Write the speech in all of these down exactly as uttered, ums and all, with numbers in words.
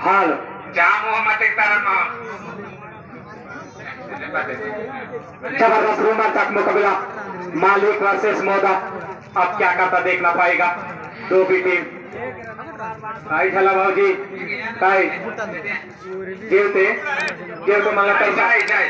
हाल जाम हो मत एक तरह में जबरदस्त रोमांचक मुकाबला मालिक वर्सेस मोदा। अब क्या करता देखना पाएगा दो भी टीम। काय झाला भाऊजी काय जेवते जेवतो मला तर जाय जाय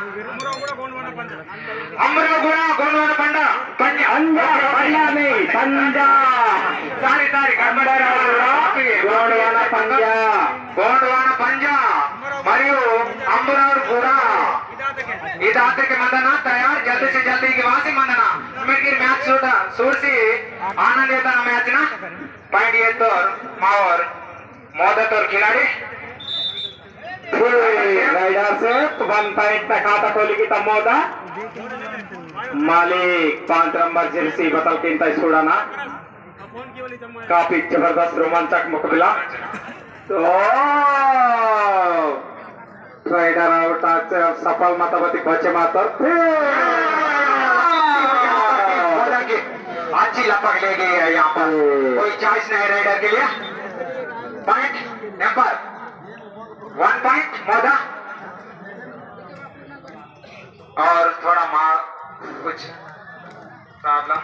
अमरो गुणा गोंडवाना पंडा पंजा पंजा पंजा नहीं पंजा सारी सारी गोंडवाना पंजा गोंडवाना पंजा మరియు अंबरार गुणा इदाते के मंदना तैयार जल्दी से जल्दी के वासी मंदना मिर्गिर मैच सूट सूरसी आनंद येता मैच ना पॉइंट ये तो मावर मोदा तोर खिलाड़ी राइडर से वन पॉइंट तक खाता खोली की तब मोदा मालिक पांच नंबर जर्सी बदल के इंतजार छोड़ाना। काफी जबरदस्त रोमांचक मुकाबला। तो राइडर आउट सफल मतवती बचे मात्र अच्छी लपक ले गई है यहाँ पर कोई चॉइस नहीं राइडर के लिए। पॉइंट नंबर वन पॉइंट मोदा और थोड़ा मार कुछ प्रॉब्लम।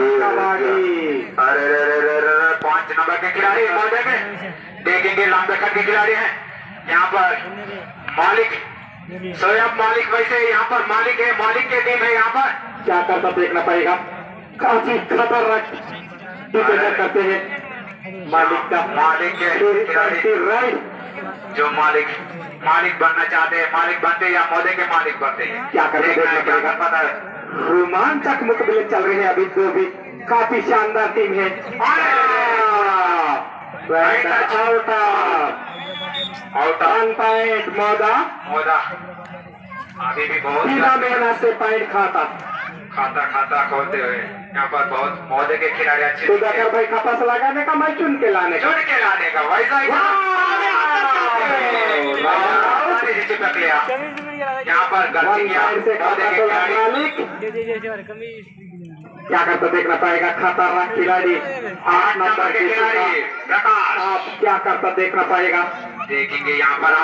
अरे रे रे रे रे पांच नंबर के खिलाड़ी मोदे में देखेंगे लंबे खट के खिलाड़ी हैं यहाँ पर मालिक सोयाब मालिक वैसे यहाँ पर मालिक है मालिक की टीम है यहाँ पर क्या करता देखना पड़ेगा। काफी खतरनाक डिफेंडर करते हैं मालिक का मालिक के खिलाड़ी राइट जो मालिक मालिक बनना चाहते हैं मालिक बनते या मोदे के मालिक बनते हैं क्या करते देखना पड़ेगा। पता है रोमांचक मुकाबले चल रहे हैं अभी दो भी काफी शानदार टीम है। आउट आउट वन पॉइंट मोदा मोदा अभी भी बहुत बिना मेहनत से पॉइंट खाता खाता खाता खोलते हुए यहाँ पर बहुत मोदे के खिलाड़ी अच्छे सुधाकर भाई खपास लगाने का मैं चुन के लाने का चुन के लाने का वैसा ही चिपक लिया यहाँ पर गलती किया मोदे के खिलाड़ी। क्या करता देखना पाएगा खतरनाक खिलाड़ी आठ नंबर के खिलाड़ी प्रकाश आप क्या करता देखना पाएगा। देखेंगे यहाँ पर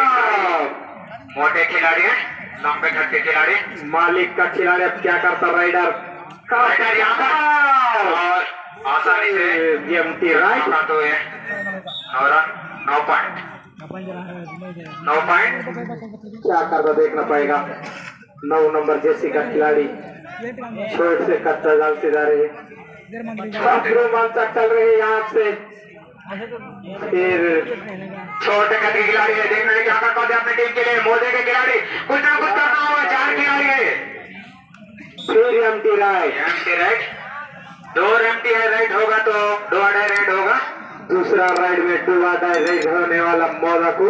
मोटे खिलाड़ी हैं लंबे खट के खिलाड़ी मालिक का खिलाड़ी अब क्या करता राइडर राइडर यहाँ पर और आसानी से एमटी राइट तो है नौ रन नौ पॉइंट नौ पॉइंट क्या करता देखना पाएगा। नौ नंबर जैसी का खिलाड़ी छोट से कच्चा डालते जा रहे हैं रोमांचक चल रहे हैं यहाँ से। फिर छोटे कद के खिलाड़ी है देखना है क्या कर पाते अपनी टीम के लिए मोदे के खिलाड़ी कुछ ना कुछ करना होगा। चार खिलाड़ी है फिर एमटी राइट एमटी राइट दो एमटी है राइट होगा तो दो अढ़ाई राइट होगा। दूसरा राइड में दो अढ़ाई राइड होने वाला मोदा को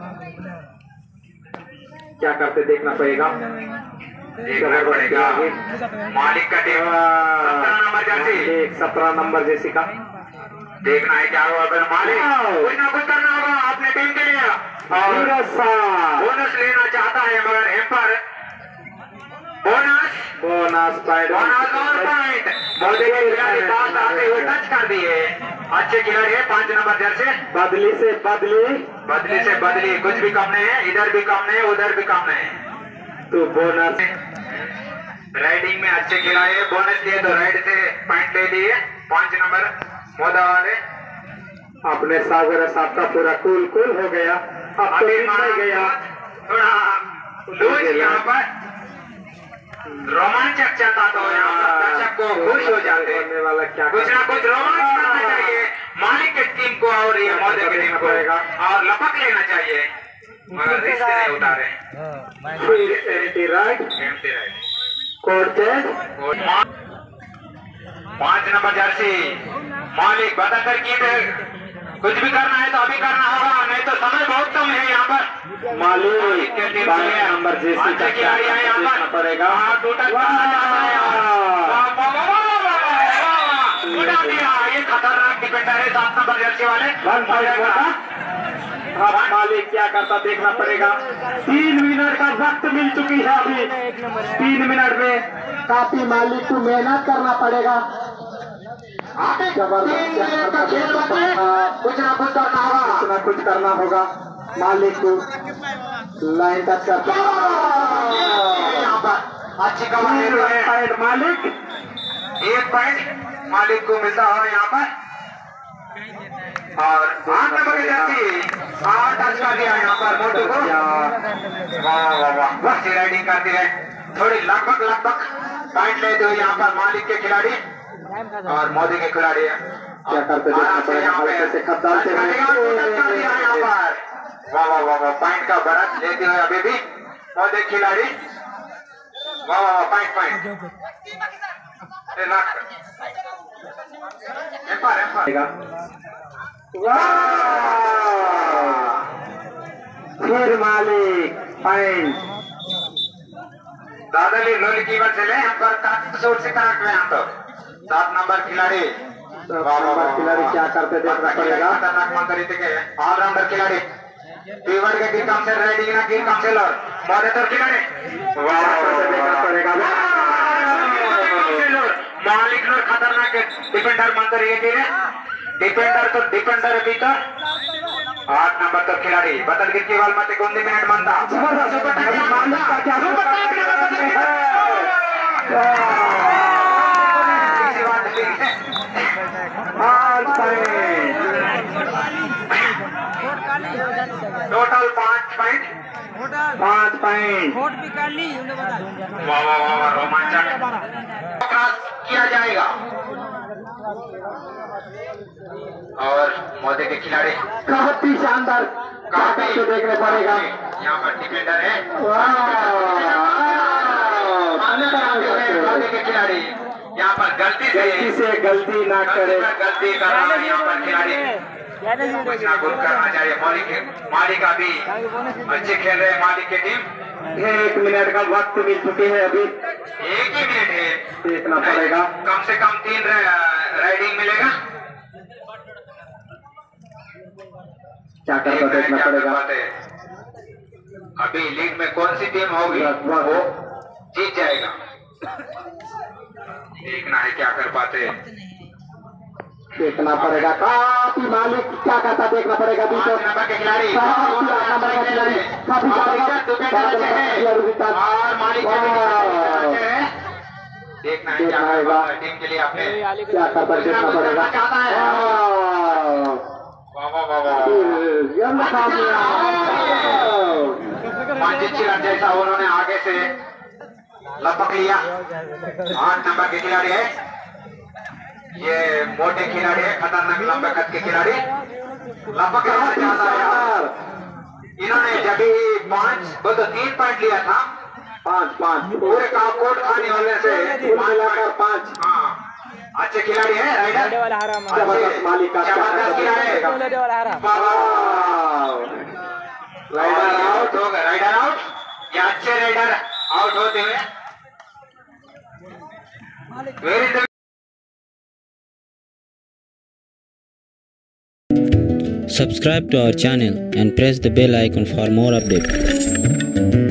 क्या करते देखना पड़ेगा। देखना पड़ेगा मालिक का टीम सत्रह नंबर जर्सी एक सत्रह नंबर जैसी का देखना है क्या होगा। अगर मालिक कुछ ना कुछ करना होगा अपने टीम के लिए और बोनस लेना चाहता है मगर एम्पर बोनस बोनस पॉइंट बोनस और पॉइंट मोदी के खिलाड़ी पास आते हुए टच कर दिए। अच्छे खिलाड़ी है पांच नंबर जर्सी बदली से बदली बदली से बदली कुछ भी कम नहीं है इधर भी कम नहीं उधर भी कम नहीं तो बोनस राइडिंग में अच्छे खिलाड़ी है बोनस दिए तो राइड से पॉइंट ले लिए पांच नंबर मोदा वाले अपने सागर साहब का पूरा कूल कूल हो गया। अब तो नहीं गया थोड़ा लूज यहाँ पर रोमांचक चलता तो यहाँ पर दर्शक को खुश हो जाते वाला क्या कुछ ना कुछ रोमांच करना चाहिए मालिक की टीम को और ये मोदे की टीम को और लपक लेना चाहिए मगर रिस्क नहीं उतारे। राइट कोड चेंज पांच नंबर जर्सी मालिक बताकर की कुछ भी करना है तो अभी करना होगा नहीं तो समय बहुत कम है यहाँ पर। मालिक नंबर जर्सी का खिलाड़ी है यहाँ पर पड़ेगा टोटल उठा दिया ये खतरनाक डिफेंडर है सात नंबर जर्सी वाले। अब मालिक क्या करता देखना पड़ेगा। तीन मिनट का वक्त मिल चुकी है अभी तीन मिनट में काफी मालिक को मेहनत करना पड़ेगा। कुछ ना कुछ करना होगा, कुछ ना कुछ करना होगा। मालिक को लाइन टच करता यहाँ पर अच्छी कवर ले रहे हैं मालिक। एक पॉइंट मालिक को मिलता है यहाँ पर। और आठ नंबर की जर्सी आठ टच कर दिया यहाँ पर मोटू को। वाह वाह वाह अच्छी राइडिंग करती है, थोड़ी लगभग लगभग पॉइंट लेते हुए यहाँ पर मालिक के खिलाड़ी और मोदी के खिलाड़ी क्या करते यहाँ पे यहाँ पर वाह वाह वाह वाह पॉइंट का बरत लेते हुए अभी भी मोदी खिलाड़ी। वाह वाह वाह पॉइंट पॉइंट फिर मालिक पॉइंट। दादाली लोली की से ले यहाँ पर सूट से कनेक्ट हुए यहाँ तो सात नंबर खिलाड़ी। नंबर खिलाड़ी क्या करते देखना पड़ेगा। खतरनाक मंत्री थे ऑलराउंडर खिलाड़ी फीवर के गिर काउंसिल राइडिंग ना गिर काउंसिल और मॉनिटर खिलाड़ी। देखना पड़ेगा मालिक लोग खतरनाक डिफेंडर मंत्री ये टीम डिफेंडर तो डिफेंडर भीतर आठ नंबर तो खिलाड़ी बदल गिर की वाल मत गोंदी मिनट मानता टोटल पांच पॉइंट पांच पॉइंट। वाह वाह वाह रोमांचक क्रॉस किया जाएगा और मोदी के खिलाड़ी काफी शानदार काफी तो देखने पड़ेगा। यहाँ पर डिफेंडर है मोदी के खिलाड़ी यहाँ पर गलती से गलती से गलती ना करे, गलती कर रहा है यहाँ पर खिलाड़ी कुछ ना कुछ करना चाहिए। मालिक मालिक अभी अच्छे खेल रहे हैं मालिक की टीम। एक मिनट का वक्त मिल चुके हैं अभी, एक ही मिनट है देखना पड़ेगा। कम से कम तीन राइडिंग मिलेगा। क्या करता देखना पड़ेगा। अभी लीग में कौन सी टीम होगी वो जीत जाएगा, देखना है क्या कर पाते देखना पड़ेगा। काफी मालिक क्या करता देखना पड़ेगा। नंबर के खिलाड़ी और मालिक देखना है क्या होगा टीम के लिए आपने क्या करता देखना पड़ेगा। जैसा उन्होंने आगे से लपक लिया। आठ नंबर के खिलाड़ी है ये, मोटे खिलाड़ी है, खतरनाक लंबे कद के खिलाड़ी लपक चाहता है यार। इन्होंने जब भी पांच वो तो तीन पॉइंट लिया था, पांच पांच पूरे का कोट खाने वाले से मिलाकर पांच। हाँ अच्छे खिलाड़ी है राइडर, जबरदस्त मालिक का जबरदस्त खिलाड़ी है। राइडर आउट हो गए, राइडर आउट या अच्छे राइडर आउट होते हुए very Subscribe to our channel and press the bell icon for more updates.